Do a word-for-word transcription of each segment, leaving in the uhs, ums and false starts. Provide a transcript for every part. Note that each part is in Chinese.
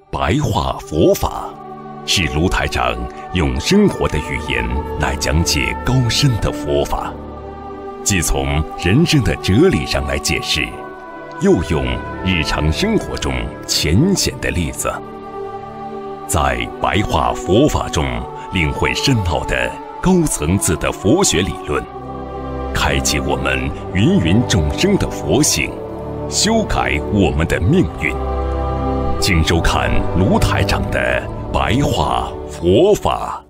白话佛法是卢台长用生活的语言来讲解高深的佛法，既从人生的哲理上来解释，又用日常生活中浅显的例子，在白话佛法中领会深奥的高层次的佛学理论，开启我们芸芸众生的佛性，修改我们的命运。请收看卢台长的白话佛法。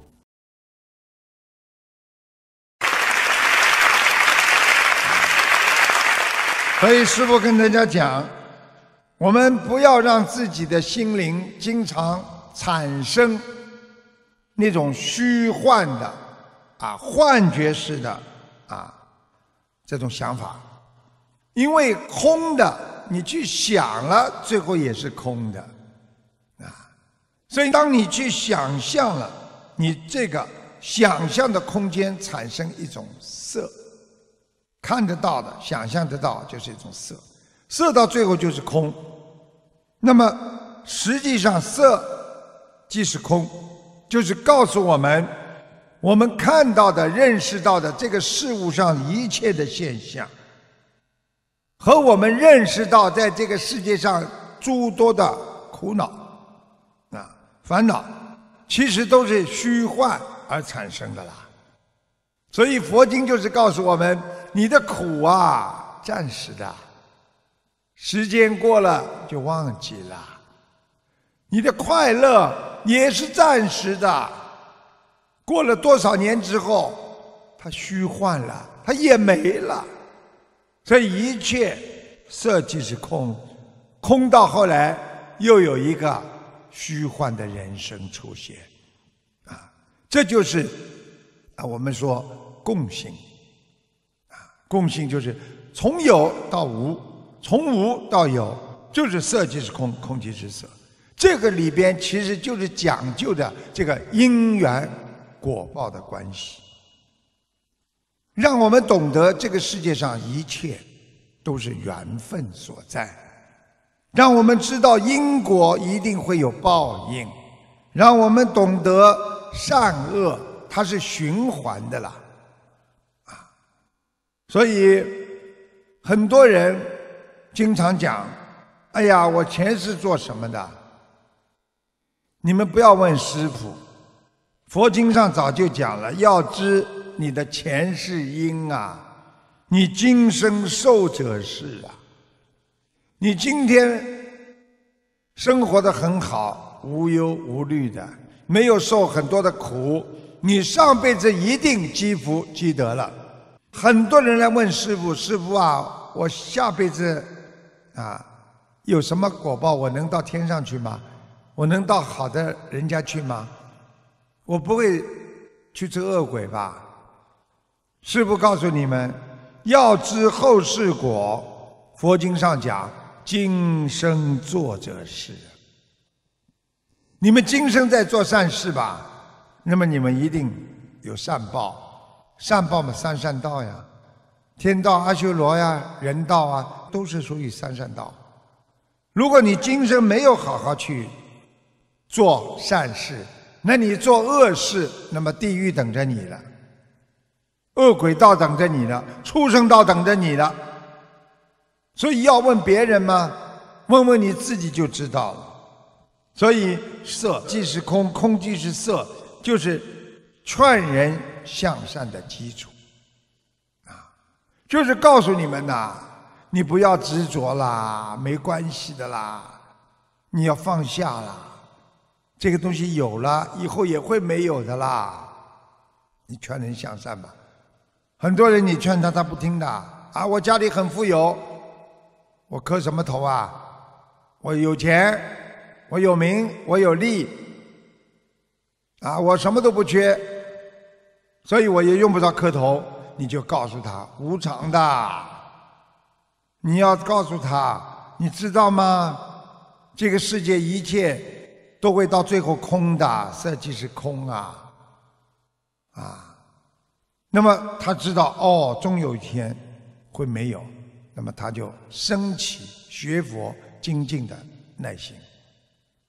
所以师父跟大家讲，我们不要让自己的心灵经常产生那种虚幻的啊幻觉式的啊这种想法，因为空的你去想了，最后也是空的啊。所以当你去想象了，你这个想象的空间产生一种色，看得到的想象得到就是一种色，色到最后就是空。那么实际上色即是空，就是告诉我们，我们看到的认识到的这个事物上一切的现象，和我们认识到在这个世界上诸多的苦恼啊烦恼，其实都是虚幻而产生的啦。所以佛经就是告诉我们，你的苦啊暂时的，时间过了就忘记了；你的快乐也是暂时的，过了多少年之后它虚幻了，它也没了。所以一切色即是空，空到后来又有一个虚幻的人生出现啊，这就是啊我们说共性啊，共性就是从有到无，从无到有，就是色即是空，空即是色。这个里边其实就是讲究的这个因缘果报的关系，让我们懂得这个世界上一切都是缘分所在，让我们知道因果一定会有报应，让我们懂得善恶它是循环的啦啊！所以很多人经常讲，哎呀，我前世做什么的？你们不要问师父，佛经上早就讲了，要知你的前世因啊，你今生受者是啊。你今天生活得很好，无忧无虑的，没有受很多的苦，你上辈子一定积福积德了。很多人来问师父，师父啊，我下辈子啊有什么果报？我能到天上去吗？我能到好的人家去吗？我不会去做恶鬼吧？师父告诉你们，要知后世果，佛经上讲，今生做者是。你们今生在做善事吧，那么你们一定有善报。善报嘛，三善道呀，天道、阿修罗呀、人道啊，都是属于三善道。如果你今生没有好好去做善事，那你做恶事，那么地狱等着你了，恶鬼道等着你了，畜生道等着你了。所以要问别人吗？问问你自己就知道了。所以色即是空，空即是色，就是劝人向善的基础啊，就是告诉你们呐，你不要执着啦，没关系的啦，你要放下啦，这个东西有了以后也会没有的啦。你劝人向善吧，很多人你劝他他不听的啊，我家里很富有，我磕什么头啊？我有钱，我有名，我有利啊，我什么都不缺，所以我也用不着磕头。你就告诉他无常的，你要告诉他，你知道吗？这个世界一切都会到最后空的，色即是空啊啊！那么他知道哦，终有一天会没有，那么他就升起学佛精进的耐心。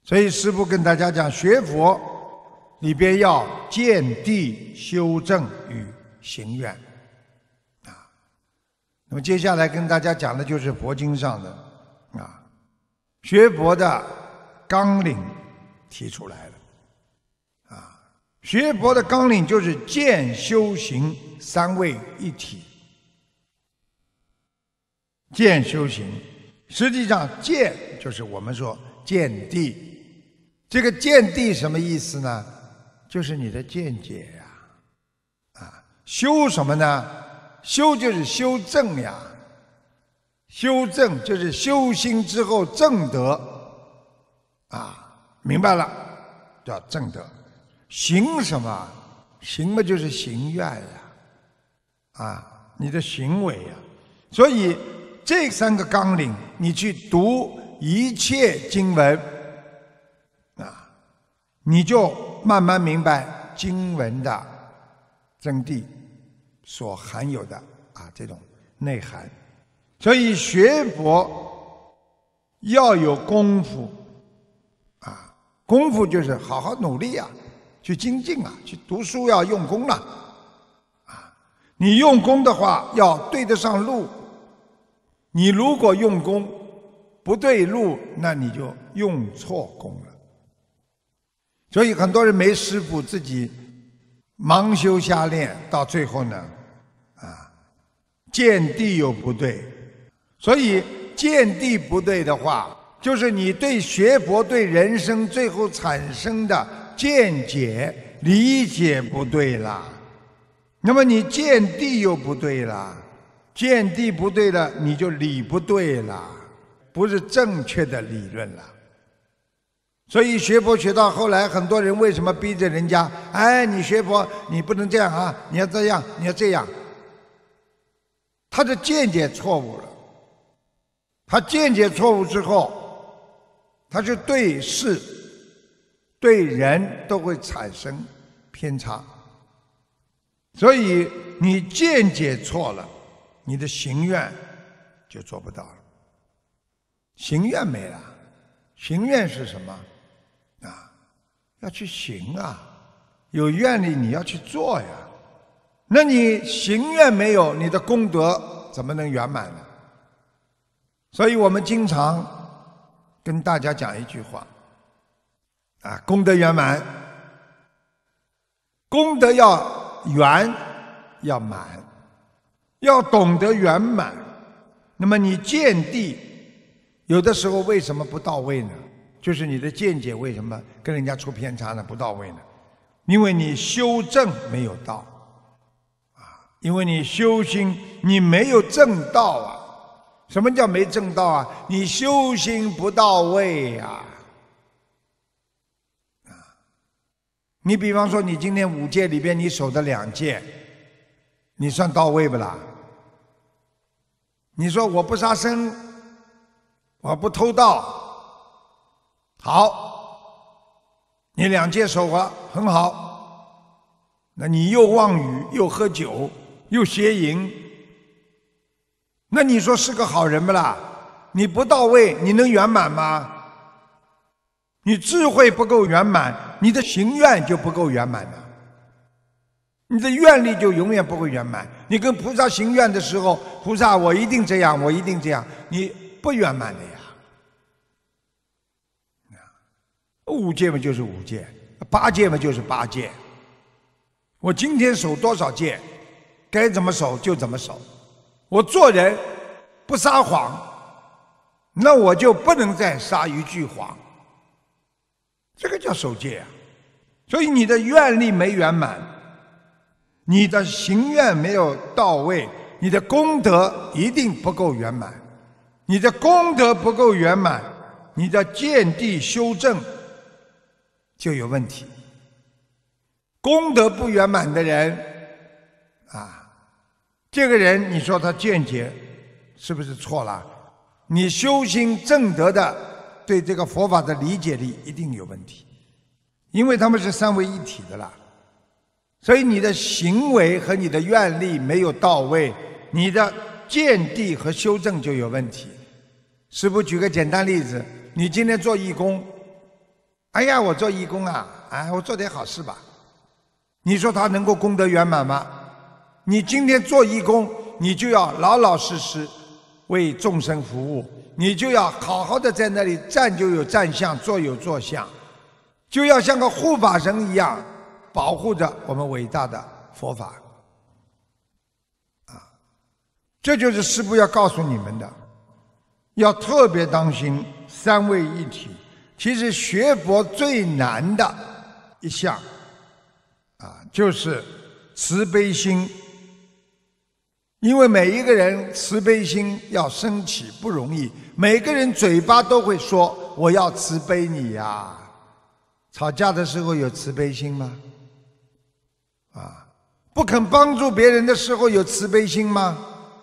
所以师父跟大家讲，学佛里边要见地修正与行愿啊。那么接下来跟大家讲的就是佛经上的啊，学佛的纲领提出来了啊。学佛的纲领就是见修行三位一体。见修行，实际上见就是我们说见地。这个见地什么意思呢？就是你的见解呀。啊，修什么呢？修就是修正呀。修正就是修心之后正德。啊，明白了，叫正德。行什么？行嘛就是行愿呀。啊，你的行为呀。所以这三个纲领，你去读一切经文。你就慢慢明白经文的真谛所含有的啊这种内涵。所以学佛要有功夫啊，功夫就是好好努力啊，去精进啊，去读书要用功了啊。你用功的话要对得上路，你如果用功不对路，那你就用错功了。所以很多人没师父，自己盲修瞎练，到最后呢，啊，见地又不对。所以见地不对的话，就是你对学佛、对人生最后产生的见解、理解不对啦。那么你见地又不对啦，见地不对了，你就理不对了，不是正确的理论了。所以学佛学到后来，很多人为什么逼着人家？哎，你学佛你不能这样啊，你要这样，你要这样。他的见解错误了，他见解错误之后，他就对事、对人都会产生偏差。所以你见解错了，你的行愿就做不到了。行愿没了，行愿是什么？啊，要去行啊，有愿力你要去做呀。那你行愿没有，你的功德怎么能圆满呢？所以我们经常跟大家讲一句话啊，功德圆满，功德要圆要满，要懂得圆满。那么你见地有的时候为什么不到位呢？就是你的见解为什么跟人家出偏差呢？不到位呢？因为你修正没有到啊，因为你修心你没有正道啊。什么叫没正道啊？你修心不到位啊。啊，你比方说你今天五戒里边你守的两戒，你算到位不啦？你说我不杀生，我不偷盗。好，你两戒守了很好，那你又妄语又喝酒又邪淫，那你说是个好人不啦？你不到位，你能圆满吗？你智慧不够圆满，你的行愿就不够圆满的，你的愿力就永远不会圆满。你跟菩萨行愿的时候，菩萨我一定这样，我一定这样，你不圆满的呀。五戒嘛就是五戒，八戒嘛就是八戒。我今天守多少戒，该怎么守就怎么守。我做人不撒谎，那我就不能再撒一句谎。这个叫守戒啊。所以你的愿力没圆满，你的行愿没有到位，你的功德一定不够圆满。你的功德不够圆满，你的见地修正就有问题。功德不圆满的人啊，这个人你说他见解是不是错了？你修心正德的对这个佛法的理解力一定有问题，因为他们是三位一体的啦。所以你的行为和你的愿力没有到位，你的见地和修正就有问题。师父举个简单例子，你今天做义工哎呀，我做义工啊，哎，我做点好事吧。你说他能够功德圆满吗？你今天做义工，你就要老老实实为众生服务，你就要好好的在那里站就有站相，坐有坐相，就要像个护法神一样保护着我们伟大的佛法。啊，这就是师父要告诉你们的，要特别当心三位一体。其实学佛最难的一项啊，就是慈悲心。因为每一个人慈悲心要升起不容易，每个人嘴巴都会说我要慈悲你呀。吵架的时候有慈悲心吗？啊，不肯帮助别人的时候有慈悲心吗？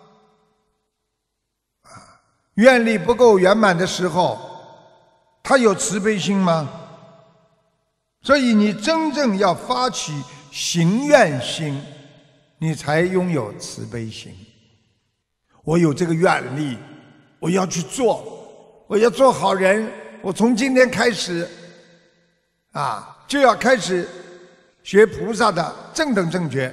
啊，愿力不够圆满的时候，他有慈悲心吗？所以你真正要发起行愿心，你才拥有慈悲心。我有这个愿力，我要去做，我要做好人。我从今天开始，啊，就要开始学菩萨的正等正觉。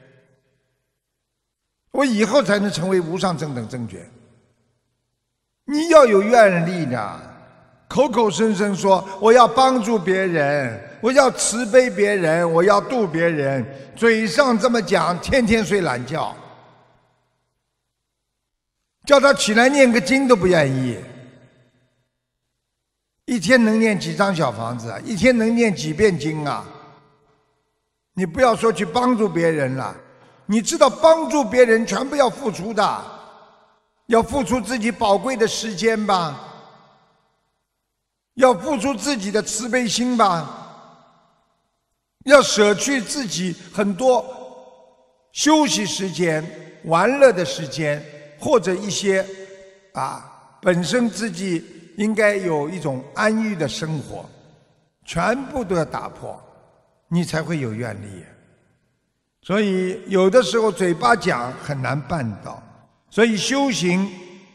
我以后才能成为无上正等正觉。你要有愿力的，口口声声说我要帮助别人，我要慈悲别人，我要度别人，嘴上这么讲，天天睡懒觉，叫他起来念个经都不愿意。一天能念几张小房子啊？一天能念几遍经啊？你不要说去帮助别人了，你知道帮助别人全部要付出的，要付出自己宝贵的时间吧，要付出自己的慈悲心吧，要舍去自己很多休息时间、玩乐的时间，或者一些啊本身自己应该有一种安逸的生活，全部都要打破，你才会有愿力。所以有的时候嘴巴讲很难办到，所以修行，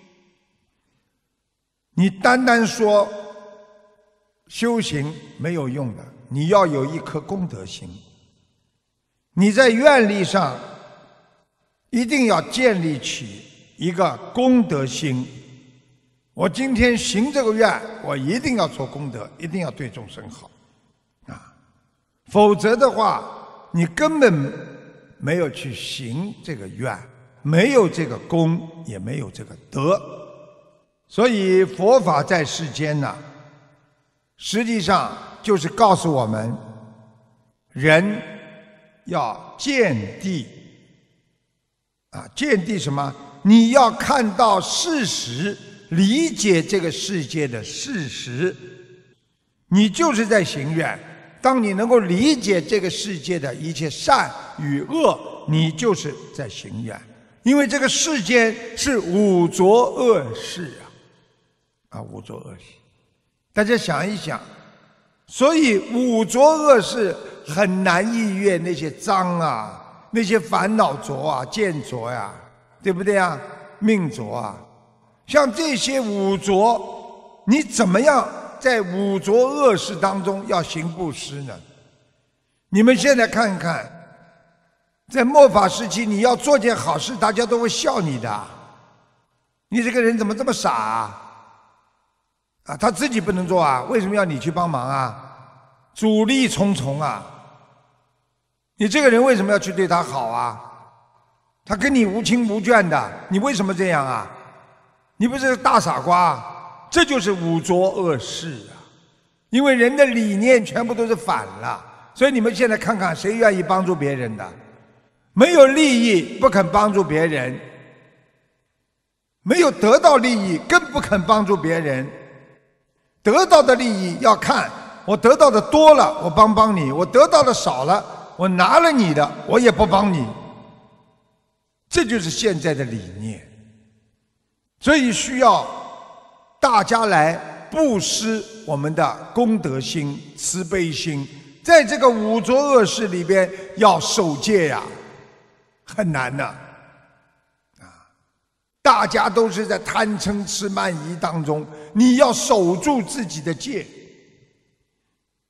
你单单说修行没有用的，你要有一颗功德心。你在愿力上一定要建立起一个功德心。我今天行这个愿，我一定要做功德，一定要对众生好啊！否则的话，你根本没有去行这个愿，没有这个功，也没有这个德。所以佛法在世间呢，实际上就是告诉我们，人要见地啊，见地什么？你要看到事实，理解这个世界的事实，你就是在行愿。当你能够理解这个世界的一切善与恶，你就是在行愿。因为这个世间是五浊恶世啊，啊，五浊恶世。大家想一想，所以五浊恶世很难逾越那些脏啊，那些烦恼浊啊、见浊呀，对不对啊？命浊啊，像这些五浊，你怎么样在五浊恶世当中要行布施呢？你们现在看看，在末法时期，你要做件好事，大家都会笑你的。你这个人怎么这么傻啊？啊，他自己不能做啊，为什么要你去帮忙啊？阻力重重啊！你这个人为什么要去对他好啊？他跟你无亲无眷的，你为什么这样啊？你不是大傻瓜？这就是五浊恶世啊！因为人的理念全部都是反了，所以你们现在看看，谁愿意帮助别人的？没有利益不肯帮助别人，没有得到利益更不肯帮助别人。得到的利益要看，我得到的多了，我帮帮你；我得到的少了，我拿了你的，我也不帮你。这就是现在的理念。所以需要大家来布施我们的功德心、慈悲心，在这个五浊恶世里边要守戒呀，很难的啊！大家都是在贪嗔痴慢疑当中，你要守住自己的戒。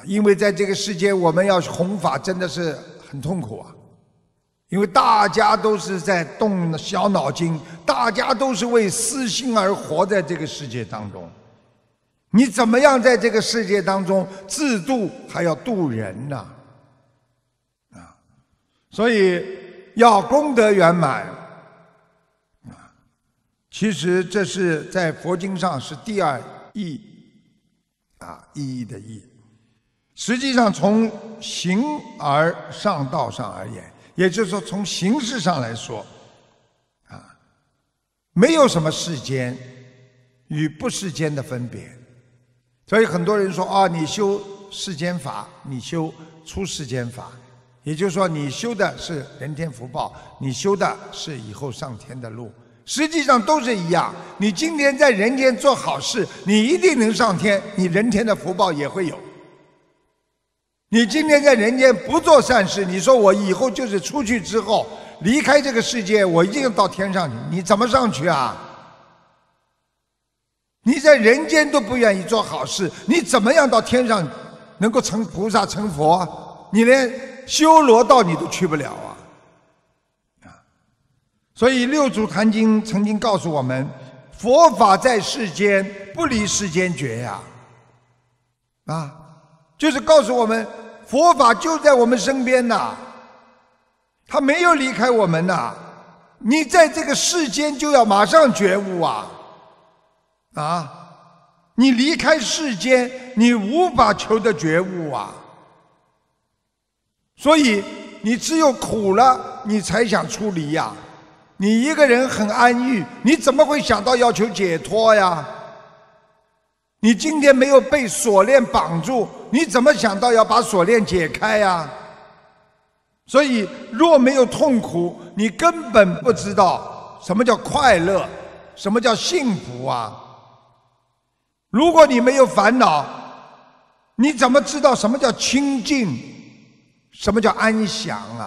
因为在这个世界我们要弘法真的是很痛苦啊，因为大家都是在动小脑筋，大家都是为私心而活在这个世界当中，你怎么样在这个世界当中自度还要度人呢？啊，所以要功德圆满啊，其实这是在佛经上是第二义啊，意义的义。实际上从形而上道上而言，也就是说从形式上来说啊，没有什么世间与不世间的分别。所以很多人说啊，你修世间法，你修出世间法，也就是说你修的是人天福报，你修的是以后上天的路，实际上都是一样。你今天在人间做好事，你一定能上天，你人天的福报也会有。你今天在人间不做善事，你说我以后就是出去之后离开这个世界，我一定要到天上去，你怎么上去啊？你在人间都不愿意做好事，你怎么样到天上能够成菩萨成佛？你连修罗道你都去不了啊！啊，所以六祖坛经曾经告诉我们，佛法在世间，不离世间觉呀！啊，就是告诉我们，佛法就在我们身边呐，它没有离开我们呐。你在这个世间就要马上觉悟啊！啊，你离开世间，你无法求得觉悟啊。所以你只有苦了，你才想出离呀。你一个人很安逸，你怎么会想到要求解脱呀？你今天没有被锁链绑住，你怎么想到要把锁链解开呀？所以若没有痛苦，你根本不知道什么叫快乐，什么叫幸福啊。如果你没有烦恼，你怎么知道什么叫清净，什么叫安详啊？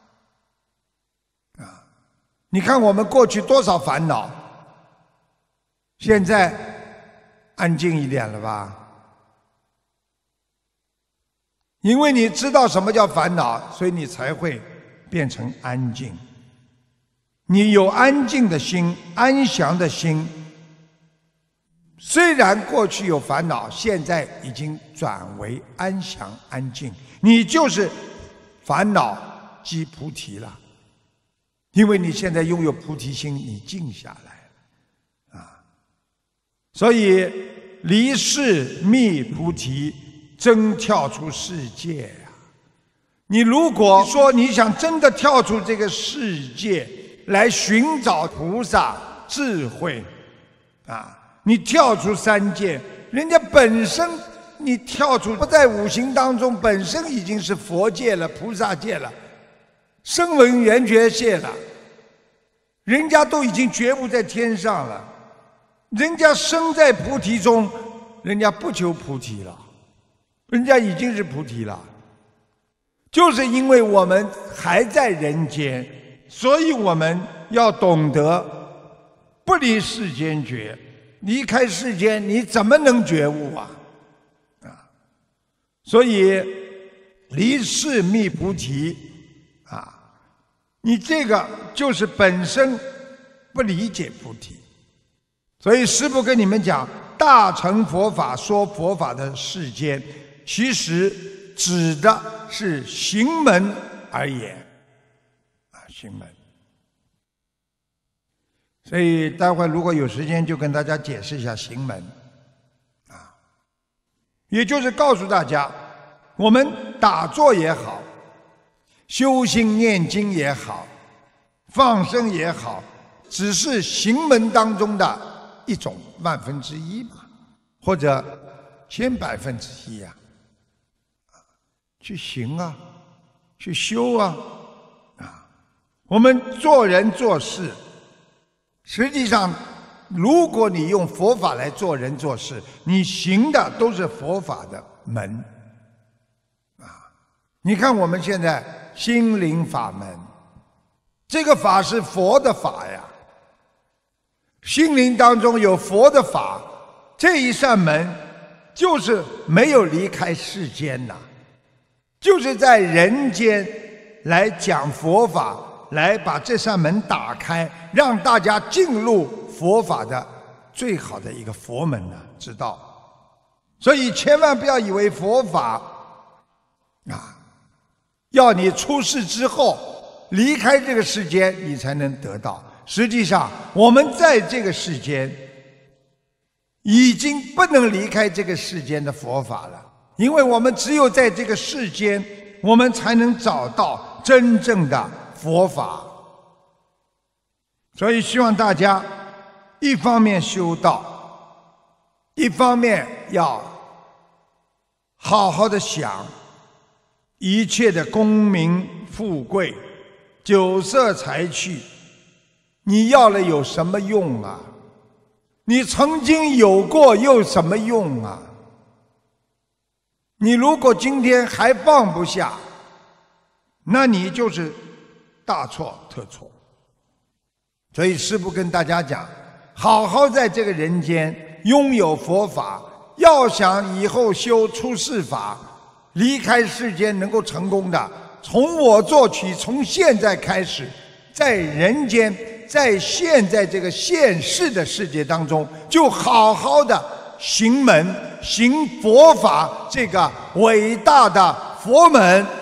啊，你看我们过去多少烦恼，现在安静一点了吧？因为你知道什么叫烦恼，所以你才会变成安静。你有安静的心，安详的心，虽然过去有烦恼，现在已经转为安详安静，你就是烦恼即菩提了。因为你现在拥有菩提心，你静下来了啊。所以离世觅菩提，真跳出世界呀！你如果说你想真的跳出这个世界来寻找菩萨智慧啊，你跳出三界，人家本身你跳出不在五行当中，本身已经是佛界了、菩萨界了、声闻缘觉界了，人家都已经觉悟在天上了，人家生在菩提中，人家不求菩提了，人家已经是菩提了。就是因为我们还在人间，所以我们要懂得不离世间觉。离开世间，你怎么能觉悟啊？啊，所以离世觅菩提啊，你这个就是本身不理解菩提。所以师父跟你们讲，大乘佛法说佛法的世间，其实指的是行门而言啊，行门。所以待会如果有时间，就跟大家解释一下行门啊，也就是告诉大家，我们打坐也好，修心念经也好，放生也好，只是行门当中的一种万分之一嘛，或者千百分之一啊，去行啊，去修啊，啊，我们做人做事，实际上，如果你用佛法来做人做事，你行的都是佛法的门啊。你看我们现在心灵法门，这个法是佛的法呀。心灵当中有佛的法，这一扇门就是没有离开世间呐，就是在人间来讲佛法，来把这扇门打开，让大家进入佛法的最好的一个佛门呢，知道。所以千万不要以为佛法啊，要你出世之后离开这个世间你才能得到。实际上我们在这个世间已经不能离开这个世间的佛法了，因为我们只有在这个世间我们才能找到真正的佛法。所以希望大家一方面修道，一方面要好好的想，一切的功名富贵酒色财气你要了有什么用啊？你曾经有过又什么用啊？你如果今天还放不下，那你就是大错特错。所以师父跟大家讲，好好在这个人间拥有佛法，要想以后修出世法，离开世间能够成功的，从我做起，从现在开始，在人间，在现在这个现世的世界当中，就好好的行门，行佛法，这个伟大的佛门。